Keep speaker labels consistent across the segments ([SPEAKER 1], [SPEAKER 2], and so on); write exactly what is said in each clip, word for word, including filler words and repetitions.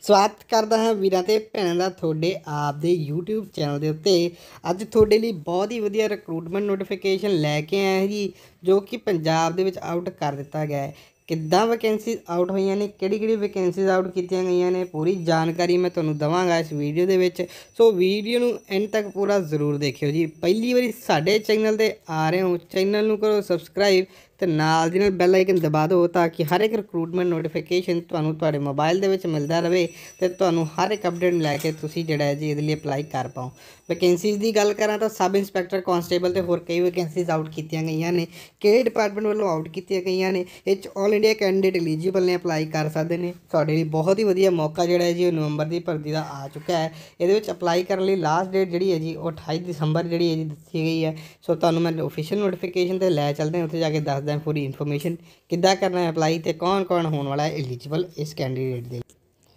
[SPEAKER 1] स्वागत करता हाँ वीरां ते भैणां दा तुहाडे आपदे यूट्यूब चैनल के उत्ते। अज तुहाडे लई बहुत ही वधिया रिक्रूटमेंट नोटिफिकेशन लैके आए हैं जी, जो कि पंजाब दे विच आउट कर दिता गया है। किद्दां वैकेंसीज आउट होईयां ने, किहड़ी किहड़ी वैकेंसीज आउट कीतियां गईयां ने, पूरी जानकारी मैं तुहानूं दवांगा इस वीडियो दे विच। सो वीडियो नूं एंड तक पूरा जरूर देखियो जी। पहली बारी साडे चैनल ते आ रहे हो, चैनल नूं करो सबसक्राइब तो नाल दी नाल बैल आइकन दबा दो, ताकि हर एक रिक्रूटमेंट नोटिफिकेशन तुहानूं तुहाडे मोबाइल दे विच मिलदा रहे तो तुहानूं हर एक अपडेट लैके तुसीं जिहड़ा है जी इहदे लई अप्लाई कर पाओ। वैकेंसीज की गल करां तो सब इंस्पैक्टर कांस्टेबल ते होर कई वैकेंसीज आउट कीतियां गईयां ने। किहड़े डिपार्टमेंट वालों आउट कीतियां गईयां ने, इह च ऑल इंडिया कैंਡੀਡੇਟ एलीजिबल ने अप्लाई कर सकते हैं। तुहाडे लई बहुत ही वधिया मौका जिहड़ा है जी नवंबर की भर्ती का आ चुका है। इहदे विच अप्लाई करने लई लास्ट डेट जिहड़ी है जी वो अठाई दिसंबर जिहड़ी है जी दस्सी गई है। सो तुहानूं मैं ऑफिशियल नोटिफिकेशन ते लै चलदे हैं, उत्थे जाके दसदा है पूरी इन्फॉर्मेशन किद्दां करना है अप्लाई ते कौन कौन होने वाला है एलीजिबल इस कैंਡੀਡੇਟ दे।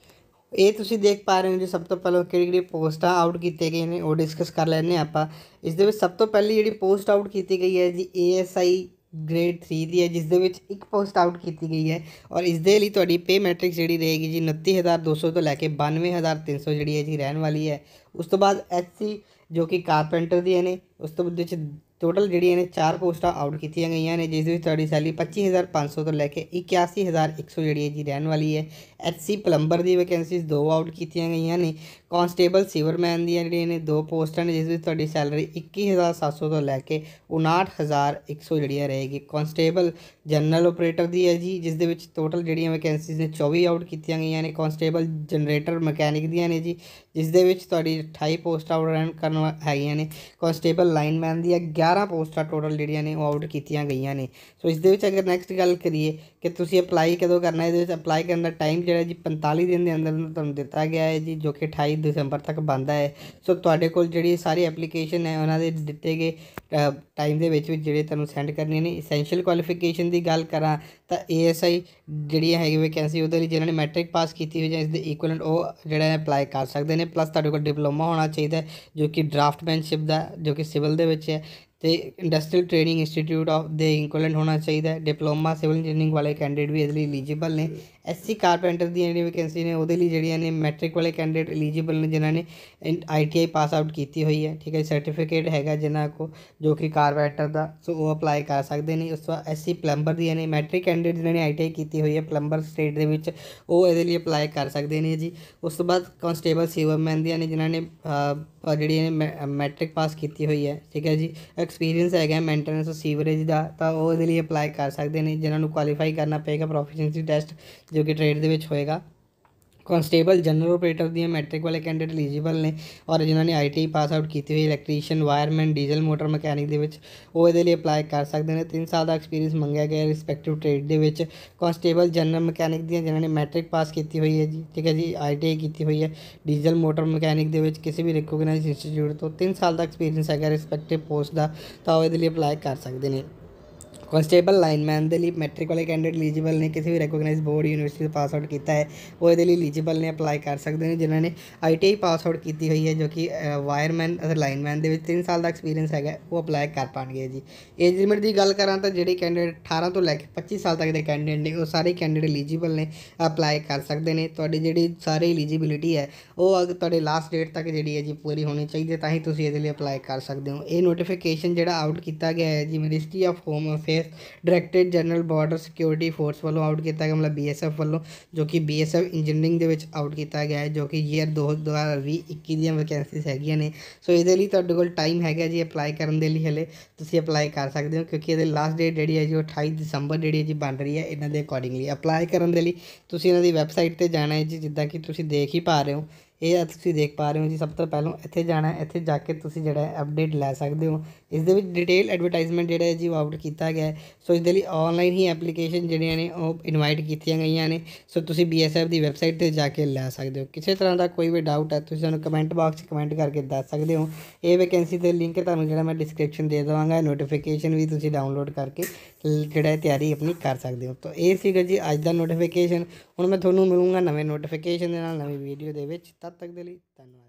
[SPEAKER 1] ये तुसीं देख पा रहे हो जी, सब तो पहले किहड़ी किहड़ी पोस्टां आउट कीते गए हैं वो डिस्कस कर लैंदे आं आपां। इस दे विच सब तो पहली जिहड़ी पोस्ट आउट की गई है जी A S I grade three की है, जिस दे विच एक पोस्ट आउट की गई है। और इस दे लई तुहाडी पे मैट्रिक्स जिहड़ी रहेगी जी उनतीस हज़ार दो सौ तो लैके बानवे हज़ार तीन सौ जिहड़ी है जी रहने वाली है। उस तो बाद एच सी जो कि कारपेंटर दी ने, उस तो बाद टोटल जी ने चार पोस्टां आउट की गई ने, जिस तुहाडी सैलरी पच्ची हज़ार पाँच सौ तो लैके इक्यासी हज़ार एक सौ जी जी रहने वाली है। एच सी प्लंबर की वैकेंसीज दो आउट की गई ने। कांस्टेबल सीवरमैन दी जी ने दो पोस्टां ने, जिस तुहाडी सैलरी इक्की हज़ार सत्त सौ तो लैके उनाहठ हज़ार एक सौ जी रहेगी। कांस्टेबल जनरल ऑपरेटर दी है जी, जिस दे विच टोटल जी वैकेंसीज ने चौबी आउट की गई ने। कांस्टेबल जनरेटर मकैनिक दी ने जी, जिस दे विच तुहाडी अठाई पोस्ट आउट रन करन हैगियां ने। कांस्टेबल लाइनमैन दी ग्यारह पोस्टां टोटल जिहड़ियां ने आउट कीतियां गईयां ने। सो इस दे विच अगर नैक्सट गल करिए कि तुसीं अप्लाई कदों करना है, इहदे अप्लाई करने का टाइम जिहड़ा जी पैंताली दिन के अंदर तुहानूं दिता गया है जी, जो कि अठाई दिसंबर तक बनता है। सो तुहाडे कोल जिहड़ी सारी एप्लीकेशन है उन्हां दे दिते गए टाइम दे विच विच जिहड़े तुहानूं सैंड करने ने। एसेंशियल क्वालिफिकेशन की गल करां तो ए एस आई जिहड़ी हैगी वैकेंसी उहदे लई जिन्हां ने मैट्रिक पास की हुई है, इसके इक्वलेंट वो जिहड़ा अप्लाई कर सकते हैं। प्लस तुहाडे कोल डिप्लोमा होना चाहिए जो कि ड्राफ्टमैनशिप का, जो कि सिविल दे विच है। तो industrial training institute of the equivalent होना चाहिए। डिप्लोमा सिविल इंजीनियरिंग वाले कैंਡੀਡੇਟ भी इसलिए एलीजिबल ने। एस सी कारपेंटर दी जी वैकेंसी ने वो जी मैट्रिक वाले कैंਡੀਡੇਟ एलीजिबल ने, जिन्होंने I T I pass out की हुई है। ठीक है, सर्टिफिकेट है जिन्हों को जो कि कारपेंटर का, सो वो अप्लाई कर सकते हैं। उस बाद एस सी प्लंबर दी ने, मैट्रिक कैंਡੀਡੇਟ जिन्होंने आई टी आई की हुई है प्लंबर स्टेट के, वो ये अप्लाई कर सकते हैं जी। उस तो बाद कांस्टेबल सीवरमैन दी ने, जिन्होंने जी मैट्रिक पास की हुई है। ठीक है जी, एक्सपीरियंस है मेंटेनेंस सीवरेज का, तो वो ये अप्लाई कर सकते हैं, जिन्होंने क्वालीफाई करना पेगा प्रोफिशिएंसी टेस्ट जो कि ट्रेड के होएगा। कांस्टेबल जनरल ऑपरेटर दी मैट्रिक वाले कैंਡੀਡੇਟ एलीजिबल ने, और जिन्होंने I T I pass out की हुई electrician wireman diesel motor mechanic दे विच वो ये अप्लाई कर सकते हैं। तीन साल का एक्सपीरियंस मंगया गया रिस्पैक्टिव ट्रेड के विच। कांस्टेबल जनरल मकैनिक दी जिन्होंने मैट्रिक पास की हुई है जी, ठीक है जी, आई टी आई की हुई है डीजल मोटर मकैनिक दे विच किसी भी रिकोगनाइज इंस्टीट्यूट तो तीन साल का एक्सपीरियंस है रिस्पैक्टिव पोस्ट का, तो वो ये अप्लाई कर सकते हैं। कांस्टेबल लाइनमैन के लिए मैट्रिक वाले कैंਡੀਡੇਟ एलीजिबल ने, किसी भी recognise board university pass out किया है वो ये एलीजिबल ने अप्लाई कर सकते हैं, जिन्होंने I T I pass out की हुई है, जो कि वायरमैन अगर लाइनमैन के तीन साल का एक्सपीरियंस है वो अप्लाई कर पाएंगे जी। एज लिमिट की गल करा तो जी कैंਡੀਡੇਟ अठारह तो लैके पच्चीस साल तक के कैंਡੀਡੇਟ ने वो सारे कैंਡੀਡੇਟ एलीजिबल ने अप्लाई कर सकते हैं। तो जी सारी एलीजिबिलिटी है वो अगर लास्ट डेट तक जी है जी पूरी होनी चाहिए, तो ही तुम ये अप्लाई कर सकते हो। ये नोटिफिकेशन जो आउट किया गया है जी ministry of home affair directorate general border security force वालों आउट किया गया, मतलब बी एस एफ वालों, जो कि बी एस एफ इंजीनियरिंग के आउट किया गया है, जो कि ईयर दो हज़ार भी इक्की दी वैकेंसीज है ने। सो ये तुहाडे टाइम है जी अप्लाई करने के लिए, हले तुम अप्लाई कर सकते हो, क्योंकि ये लास्ट डेट जी है जी अठाई दिसंबर जी जी बन रही है। इन्हों के अकॉर्डिंगली अप्लाई करने के लिए तुम इन्हों की वैबसाइट पर जाना है जी, जिदा कि तुम देख ही पा रहे हो, ये तुम देख पा रहे हो जी। सब तो पहलों इत्थे जाना है, इत्थे जाके तुम जो अपडेट लै सकते हो। इस दे विच डिटेल एडवरटाइजमेंट जो है जी आउट किया गया है। सो इस लिए ऑनलाइन ही एप्लीकेशन जड़ियाँ ने इनवाइट की गई ने। सो तुम बी एस एफ की वैबसाइट पर जाके लै सकते हो। किसी तरह का कोई भी डाउट है तुम सानूं कमेंट बॉक्स कमेंट करके दस सकते हो। ये वैकेंसी के लिंक तुहानूं जिहड़ा मैं डिस्क्रिप्शन दे देवांगा, नोटिफिकेशन भी तुम डाउनलोड करके जिहड़ा तैयारी अपनी कर सकते हो। तो ये सीगा जी अज का नोटिफिकेशन। हुण मैं तुहानूं मिलूँगा नवें नोटिफिकेशन दे नाल नवीं वीडियो दे विच। तद तक दे लई धन्नवाद।